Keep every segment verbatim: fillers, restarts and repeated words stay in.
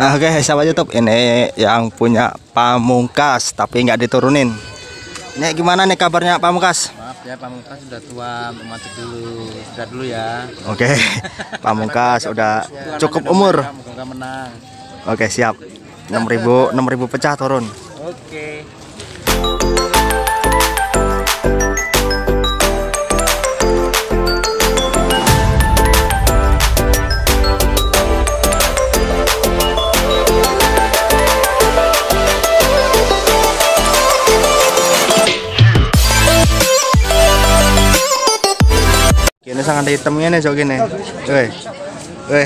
Oke, sahabat YouTube, ini yang punya Pamungkas tapi nggak diturunin. Ini gimana nih kabarnya Pamungkas? Maaf ya, Pamungkas sudah tua, mematuk dulu. Sudah dulu ya. Oke, Pamungkas udah cukup umur. Moga menang. Oke, siap. enam ribu enam ribu pecah turun. Oke. Ini sangat hitamnya nih, jok ini. Weh. Weh.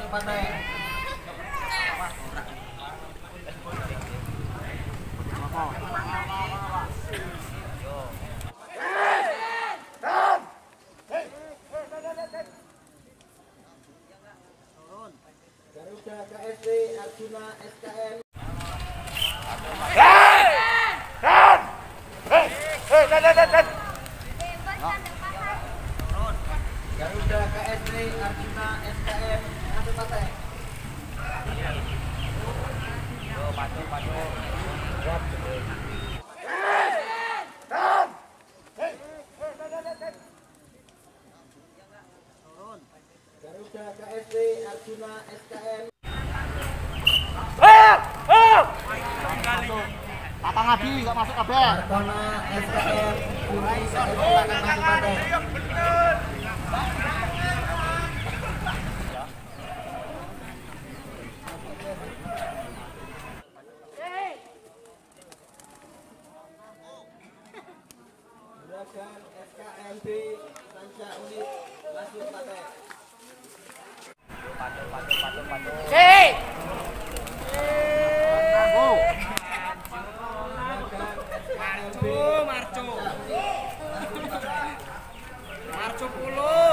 Pate. Garuda K S D Arjuna S K M. Garuda K S D Arjuna S K M masuk Pate. Yo padu padu. Garuda K S D Arjuna S K M. Patang lagi nggak masuk kabeh. Artona S K M Unai K S D akan masuk Pate. Juragan S K M B Sanca Unit masuk Pate. Padu padu padu padu. Hei. Marco, Marco. Marco puluh.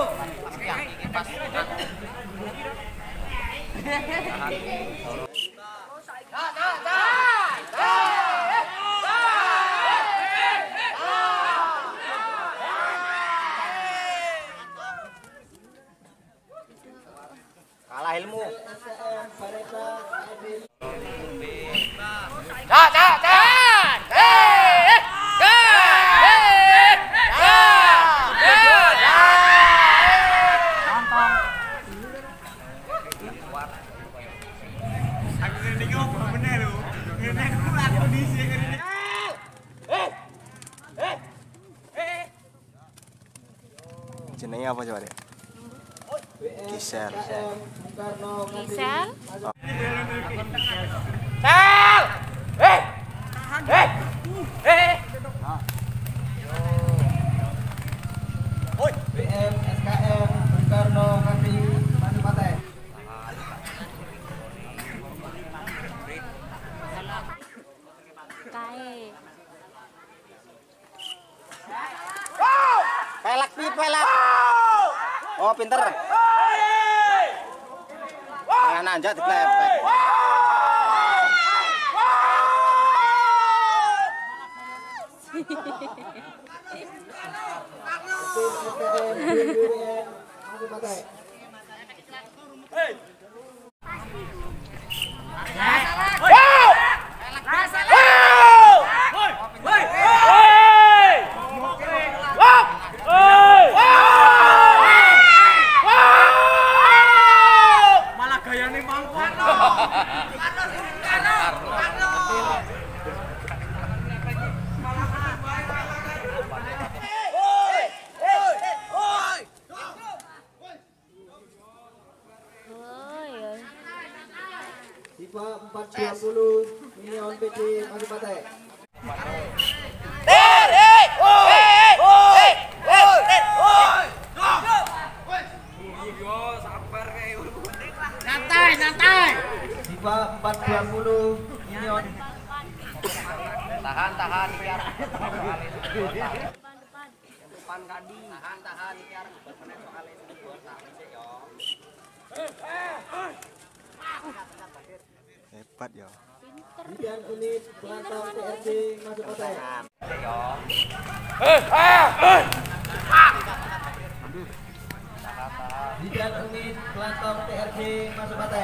Kalah ilmu. S K M Bareta Edin. Dah, dah, dah. Hei. Hei. Jenenge apa coba deh? B S Gisel. K M Soekarno Gisel? Sel. Hei. Hei. Hei. B M S K M Soekarno Kasih masuk Pate. Kae. Pelak pi pelak. Oh pinter. Jangan nanjak diklepek. Tim S K M B B N masuk Pate. Malah gayane mangkok. Oh ya. FIFA empat dua puluh Minion P D masuk Pate. Santai, santai. FIFA empat dua puluh Minion. Tahan tahan biar. Depan depan. Tahan tahan biar bermain soal itu. Hebat ya. Bidan unit Kelantan T R D masuk Pate. Bidan unit Kelantan T R D masuk Pate.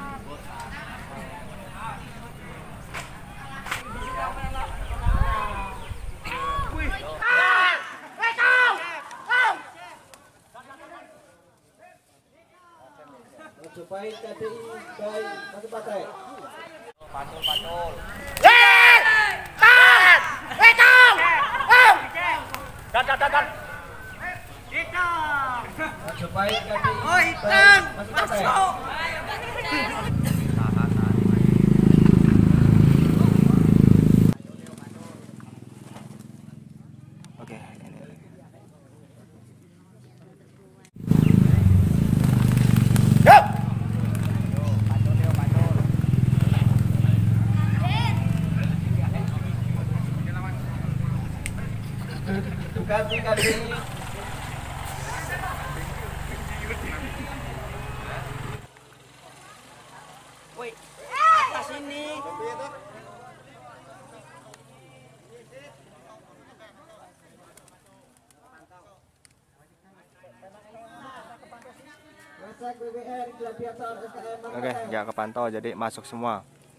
Majapahit K D I baik masuk Pate. Patul patul. Hei! Tahan! Hei, tong! Tong! Dan, dan, dan, dan. Hitam! Majapahit K D I Oh, hitam! baik masuk Pate. Masuk! Oke, ini. Yuk! ganti kali ini. Woi, atas ini. Masak B B R Gladiator S K M. Oke, nggak kepantau jadi masuk semua.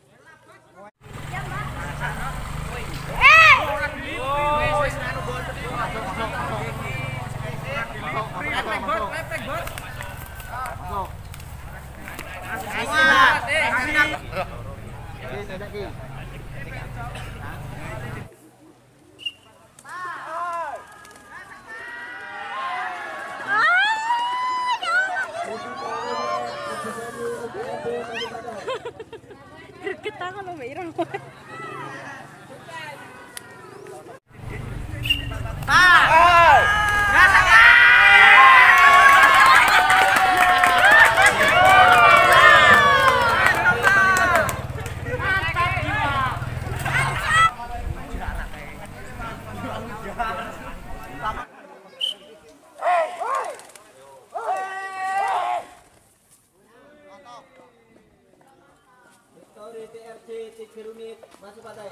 Kita kalau merah. Victory T R C tiga unit masuk pantai.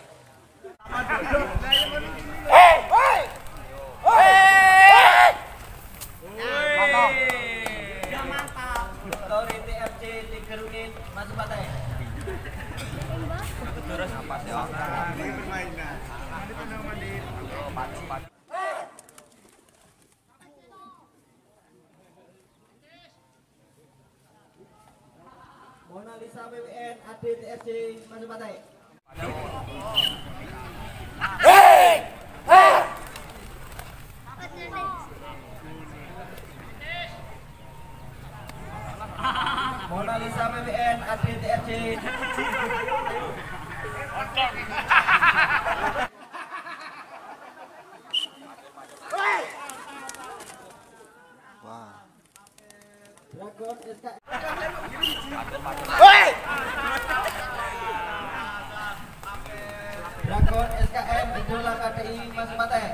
Victory T R C tiga unit masuk pantai. Mona Lisa B W N A D T R C masuk pantai. Mona Lisa B W N A D T R C. Wah. Dragon S K Dragon S K M Idola K T I masuk pantai.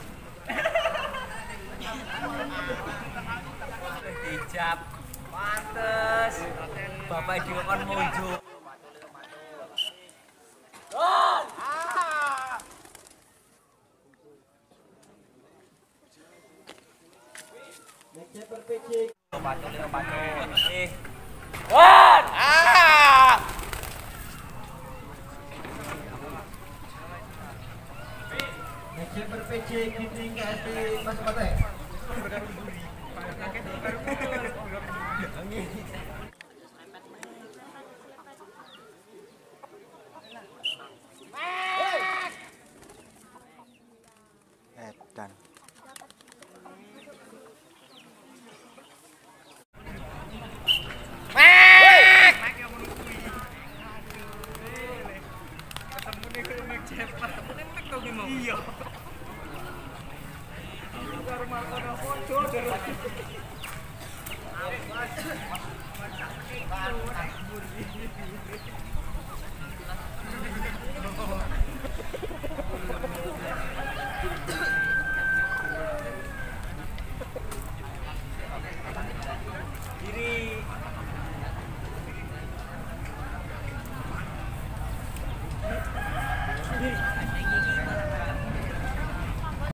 Hijab. Pantes. Bapak di kon muncul. Next per P C. Batu lima batu. Eh. Next per P C Giting K S P masuk pantai. Edan. Iya. Karo makan apa?